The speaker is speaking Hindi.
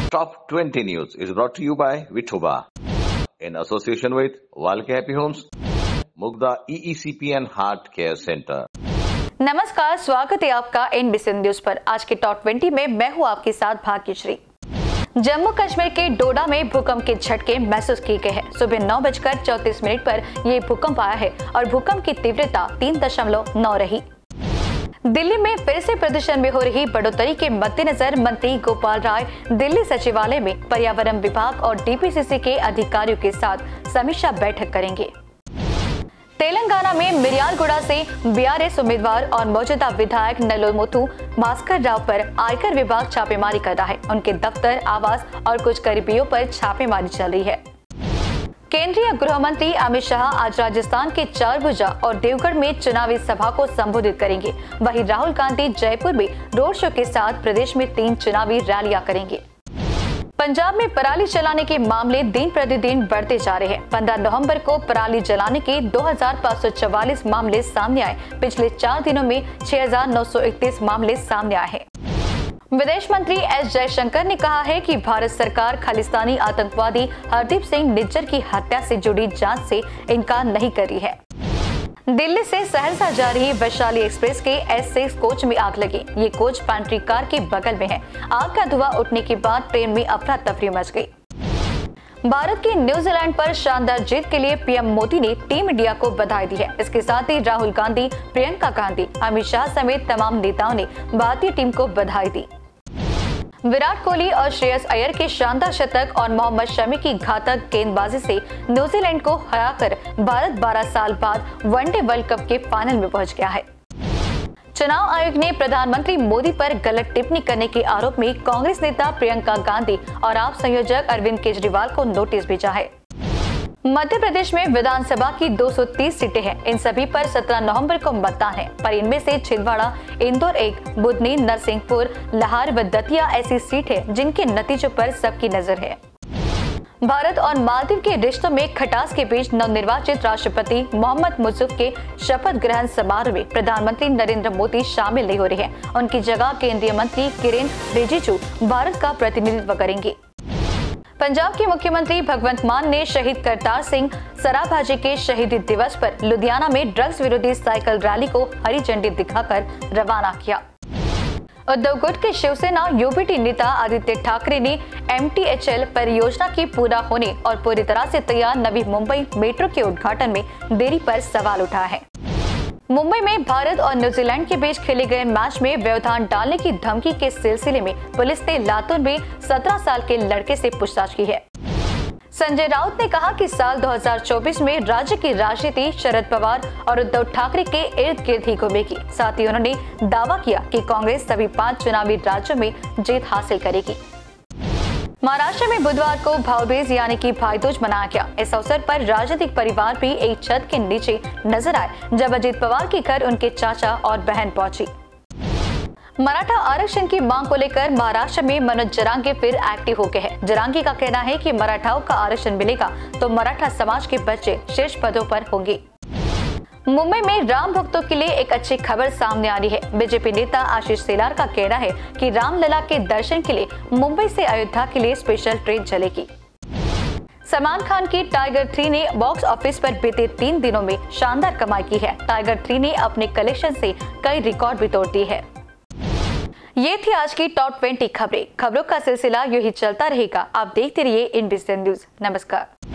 Top 20 News is brought to you by Vithoba in association with Walke Happy Homes, Mugda EECP and Heart Care Center. नमस्कार, स्वागत है आपका एनबीसी न्यूज पर। आज के टॉप 20 में मैं हूं आपके साथ भाग्यश्री। जम्मू कश्मीर के डोडा में भूकंप के झटके महसूस किए गए हैं। सुबह 9:34 पर यह भूकंप आया है और भूकंप की तीव्रता 3.9 रही। दिल्ली में फिर से प्रदूषण में हो रही बढ़ोतरी के मद्देनजर मंत्री गोपाल राय दिल्ली सचिवालय में पर्यावरण विभाग और डीपीसीसी के अधिकारियों के साथ समीक्षा बैठक करेंगे। तेलंगाना में मिर्यालगुड़ा से बीआरएस उम्मीदवार और मौजूदा विधायक नलोमुथु भास्कर राव पर आयकर विभाग छापेमारी कर रहा है। उनके दफ्तर, आवास और कुछ करीबियों पर छापेमारी चल रही है। केंद्रीय गृह मंत्री अमित शाह आज राजस्थान के चारभुजा और देवगढ़ में चुनावी सभा को संबोधित करेंगे। वहीं राहुल गांधी जयपुर में रोड शो के साथ प्रदेश में 3 चुनावी रैलियां करेंगे। पंजाब में पराली जलाने के मामले दिन प्रतिदिन बढ़ते जा रहे हैं। 15 नवंबर को पराली जलाने के 2544 मामले सामने आए। पिछले 4 दिनों में 6931 मामले सामने आए हैं। विदेश मंत्री एस जयशंकर ने कहा है कि भारत सरकार खालिस्तानी आतंकवादी हरदीप सिंह निज्जर की हत्या से जुड़ी जांच से इनकार नहीं कर रही है। दिल्ली से सहरसा जा रही वैशाली एक्सप्रेस के S6 कोच में आग लगी। ये कोच पैंट्री कार के बगल में है। आग का धुआं उठने के बाद ट्रेन में अफरा तफरी मच गई। भारत की न्यूजीलैंड पर शानदार जीत के लिए पीएम मोदी ने टीम इंडिया को बधाई दी है। इसके साथ ही राहुल गांधी, प्रियंका गांधी, अमित शाह समेत तमाम नेताओं ने भारतीय टीम को बधाई दी। विराट कोहली और श्रेयस अय्यर के शानदार शतक और मोहम्मद शमी की घातक गेंदबाजी से न्यूजीलैंड को हराकर भारत 12 साल बाद वनडे वर्ल्ड कप के फाइनल में पहुंच गया है। चुनाव आयोग ने प्रधानमंत्री मोदी पर गलत टिप्पणी करने के आरोप में कांग्रेस नेता प्रियंका गांधी और आप संयोजक अरविंद केजरीवाल को नोटिस भेजा है। मध्य प्रदेश में विधानसभा की 230 सीटें हैं। इन सभी पर 17 नवंबर को मतदान है, पर इनमें से छिंदवाड़ा, इंदौर 1, बुधनी, नरसिंहपुर, लाहौर व दतिया ऐसी सीट है जिनके नतीजों पर सबकी नजर है। भारत और मालदीव के रिश्तों में खटास के बीच नवनिर्वाचित राष्ट्रपति मोहम्मद मुर्सिफ के शपथ ग्रहण समारोह में प्रधानमंत्री नरेंद्र मोदी शामिल नहीं हो रहे हैं। उनकी जगह केंद्रीय मंत्री किरेन रिजिजू भारत का प्रतिनिधित्व करेंगे। पंजाब के मुख्यमंत्री भगवंत मान ने शहीद करतार सिंह सराभाजी के शहीदी दिवस पर लुधियाना में ड्रग्स विरोधी साइकिल रैली को हरी झंडी दिखाकर रवाना किया। उद्धव गुट के शिवसेना यूबीटी नेता आदित्य ठाकरे ने MTHL परियोजना के पूरा होने और पूरी तरह से तैयार नवी मुंबई मेट्रो के उद्घाटन में देरी पर सवाल उठाया है। मुंबई में भारत और न्यूजीलैंड के बीच खेले गए मैच में व्यवधान डालने की धमकी के सिलसिले में पुलिस ने लातूर में 17 साल के लड़के से पूछताछ की है। संजय राउत ने कहा कि साल 2024 में राज्य की राजनीति शरद पवार और उद्धव ठाकरे के इर्द गिर्द ही घूमेगी। साथ ही उन्होंने दावा किया कि कांग्रेस सभी 5 चुनावी राज्यों में जीत हासिल करेगी। महाराष्ट्र में बुधवार को भाईदूज यानी कि भाईदूज मनाया गया। इस अवसर पर राजनीतिक परिवार भी एक छत के नीचे नजर आए जब अजित पवार के घर उनके चाचा और बहन पहुंची। मराठा आरक्षण की मांग को लेकर महाराष्ट्र में मनोज जरांगे फिर एक्टिव हो गए हैं। जरांगे का कहना है कि मराठाओं का आरक्षण मिलेगा तो मराठा समाज के बच्चे शीर्ष पदों पर होंगे। मुंबई में राम भक्तों के लिए एक अच्छी खबर सामने आ रही है। बीजेपी नेता आशीष शेलार का कहना है कि रामलला के दर्शन के लिए मुंबई से अयोध्या के लिए स्पेशल ट्रेन चलेगी। सलमान खान की टाइगर 3 ने बॉक्स ऑफिस पर बीते 3 दिनों में शानदार कमाई की है। टाइगर 3 ने अपने कलेक्शन से कई रिकॉर्ड भी तोड़ दिए हैं। ये थी आज की टॉप 20 खबरें। खबरों का सिलसिला यूं ही चलता रहेगा। आप देखते रहिए एनबीसी न्यूज। नमस्कार।